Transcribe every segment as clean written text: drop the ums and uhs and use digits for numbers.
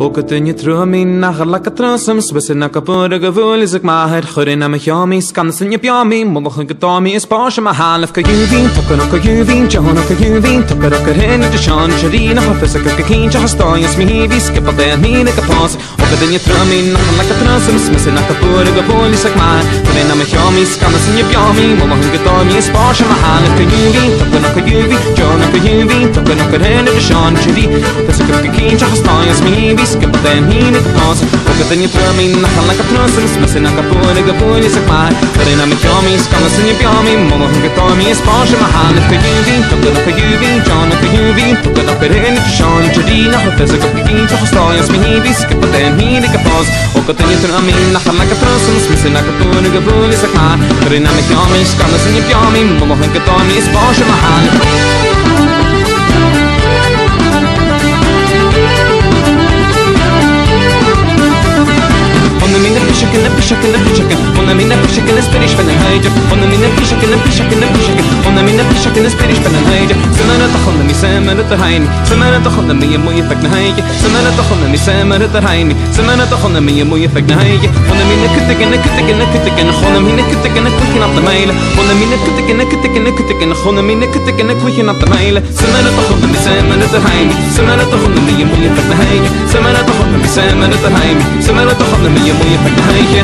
Ook het in je droomien, nachher like a trossums, we zijn nak kapur gevoel is ik maar het goede na mijn jami, skans in je pyami, mogen ik het aan me is pas maar half kan je wien, tokken ook je wien, John ook je wien, tokken ook er in de Sean, Sherina, hofes ik een kindje gestaan, is me wie skip op de mine kapot. Ook het in je droomien, nachher like a trossums, we zijn nak kapur gevoel is ik maar goede na mijn jami, skans in je pyami, mogen ik het aan me is pas maar half kan je wien, tokken ook je wien, John ook je wien, tokken ook er in de Sean, Sherina, hofes ik een kindje gestaan, is me wie skip op de mine kapot. Ook het in je droomien, nachher like a trossums, we zijn nak kapur gevoel is ik maar goede na mijn jami, skans in je pyami, mogen ik het aan me is pas maar half kan je wien, tokken ook je wien, John ook je wien, tokken ook er in de Sean, Sherina, hofes ik een kindje gestaan, is me wie skip op de mine kapot. Ook het in je droomien, nachher like a trossums, we zijn nak kapur gevoel is ik maar goede na mijn jami, skans in je pyami, mogen ik het aan me is pas maar half. On a mis la piche que l'esprit van een huidje. On a mis la piche que On a mis la piche que l'esprit van een huidje. Ze maar toch on me zijn met de hein. Ze maar toch on me je mooie fek naar huidje. Ze maar toch on me zijn met de hein. Ze maar toch on me je mooie fek naar huidje. On a mis la kutte en on a mis la kutte en kwikje op de mijlen. On a mis la kutte en on a mis la kutte en kwikje op de mijlen. Ze maar toch on me zijn met de hein. Ze maar toch on me je mooie fek naar huidje. Ze maar toch on me zijn met de hein. Ze maar toch on me je mooie fek naar huidje.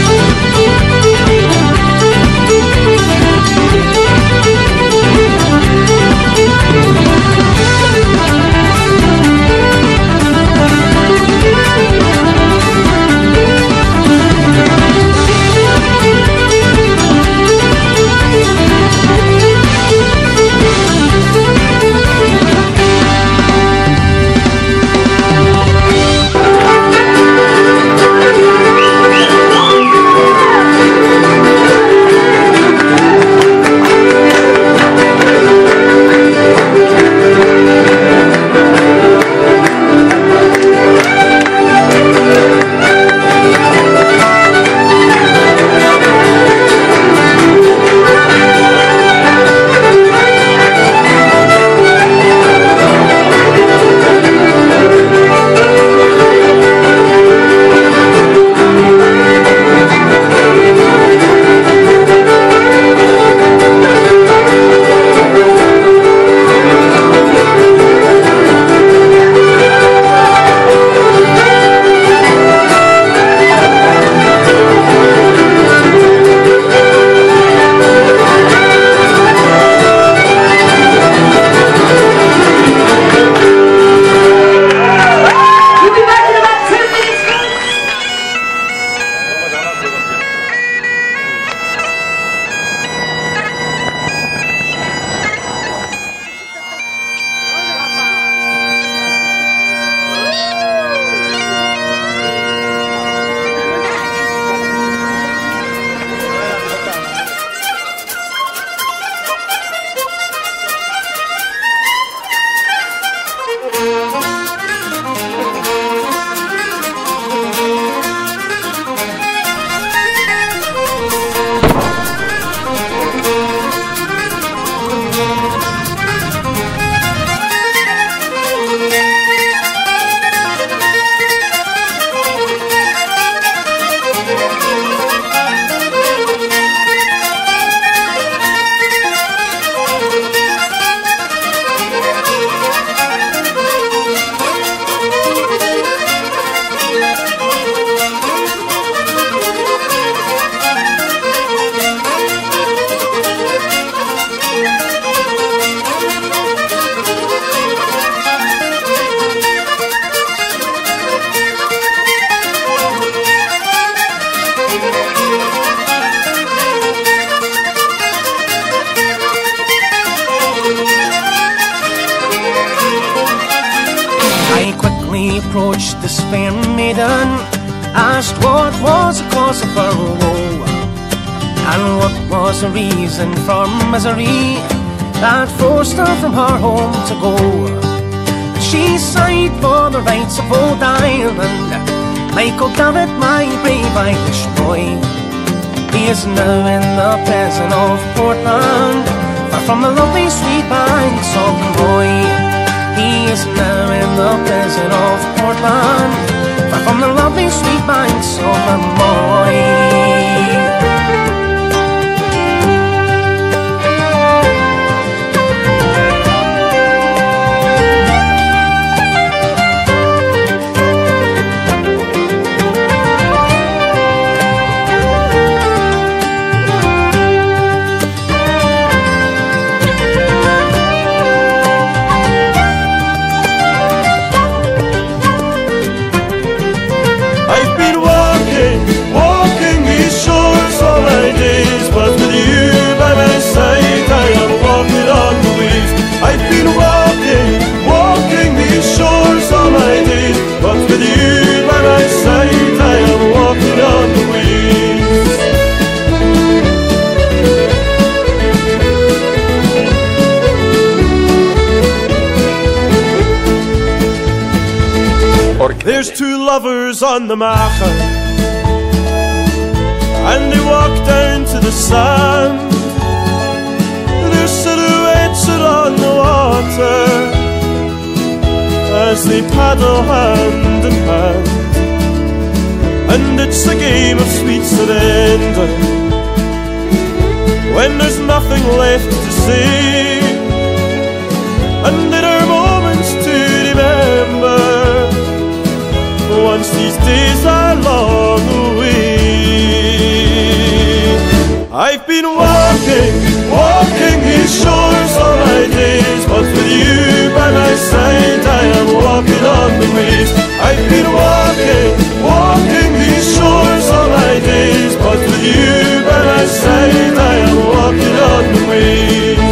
approached this fair maiden, asked what was the cause of her woe, and what was the reason for misery that forced her from her home to go. She sighed for the rights of old Ireland, like old David, my brave Irish boy. He is now in the prison of Portland, far from the lovely sweet banks of the Moy. He is now in the prison of Portland, Fowlis over Moy. There's two lovers on the Mànran, and they walk down to the sand. Their silhouettes are on the water as they paddle hand in hand. And it's a game of sweet surrender when there's nothing left to say, and there are moments to remember once these days are long away. I've been walking these shores all my days, but with you by my side I am walking on the waves. I've been walking these shores all my days, but with you by my side I am walking on the waves.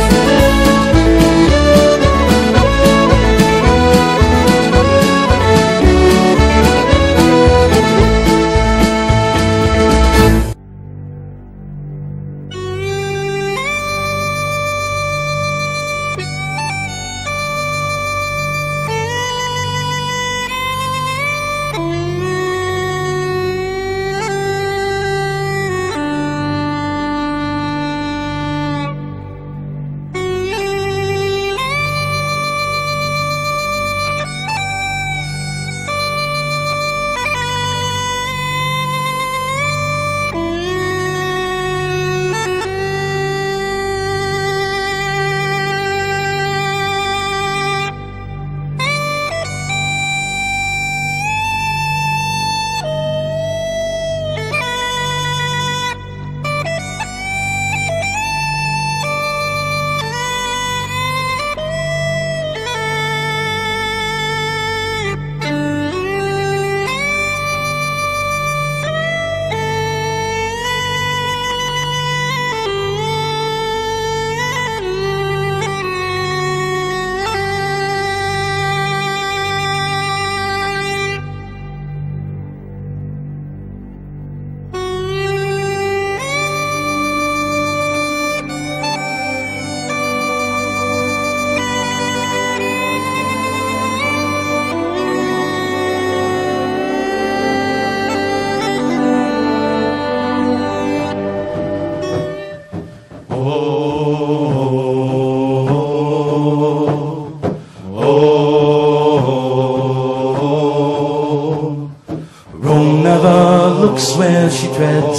Where she treads,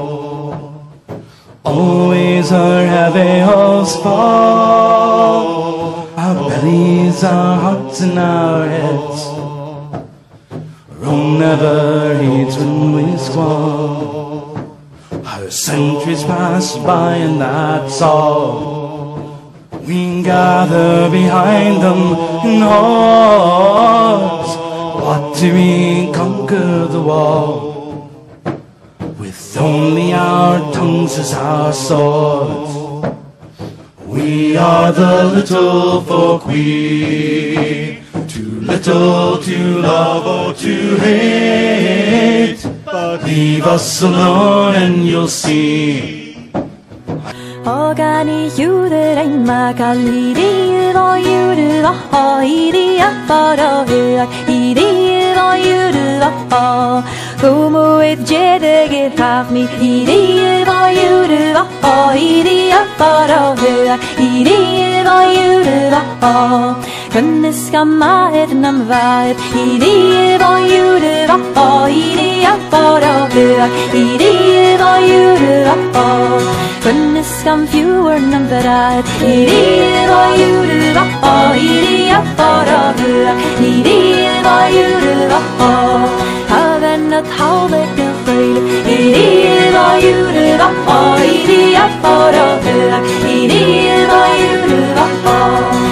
always her heavy hooves fall. Our bellies, our hearts and our heads. Rome never heeds when we squall. How centuries pass by and that's all. We gather behind them in hordes. What do we conquer the wall? Only our tongues as our swords. We are the little folk, we, too little to love or to hate. But leave us alone and you'll see. Oganaich Reinn Makalidi or you oh idia photo idia you Como with Jedegit half me idia you oh idia photo idia you Kunniskamma nam vaet Idi var jure va Idi bara böak Idi var jure va Kunniskam fewer nam vaet Idi var jure va Idi bara böak Idi var jure va Haven at halvek de freile Idi var jure va Idi bara böak Idi var jure va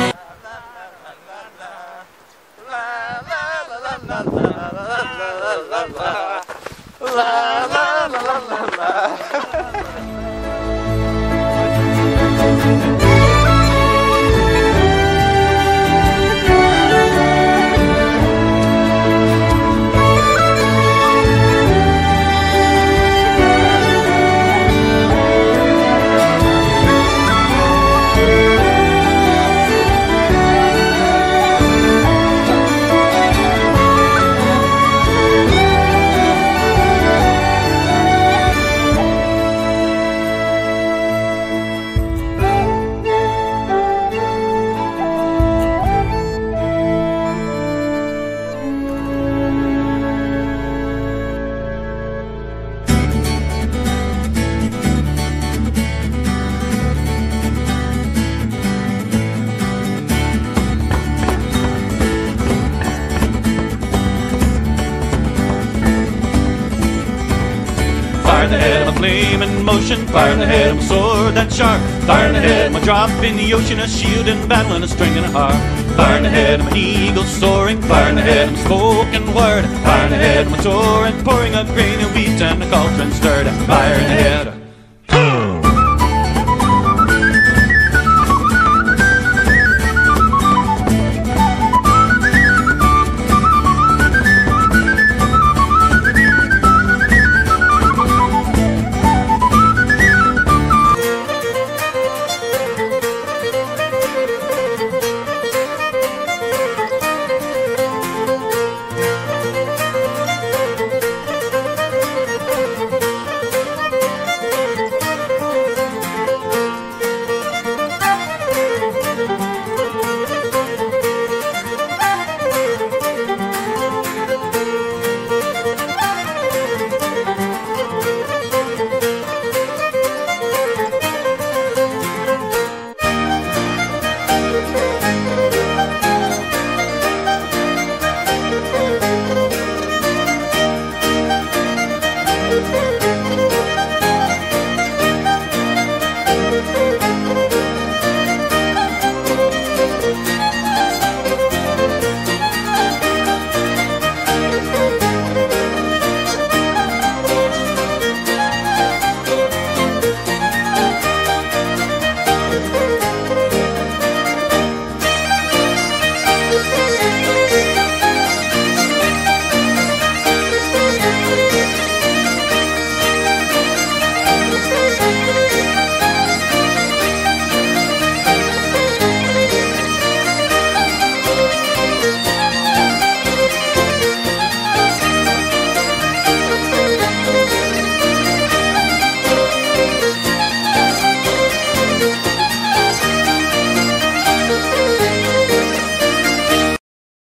Fire in the head of a flame in motion, fire in the head of a sword that's sharp, fire in the head of a drop in the ocean, a shield in battle and a string and a harp. Fire in the head of an eagle soaring, fire in the head of a spoken word, fire in the head of a torrent pouring a grain of wheat and a cauldron stirred. Fire in the head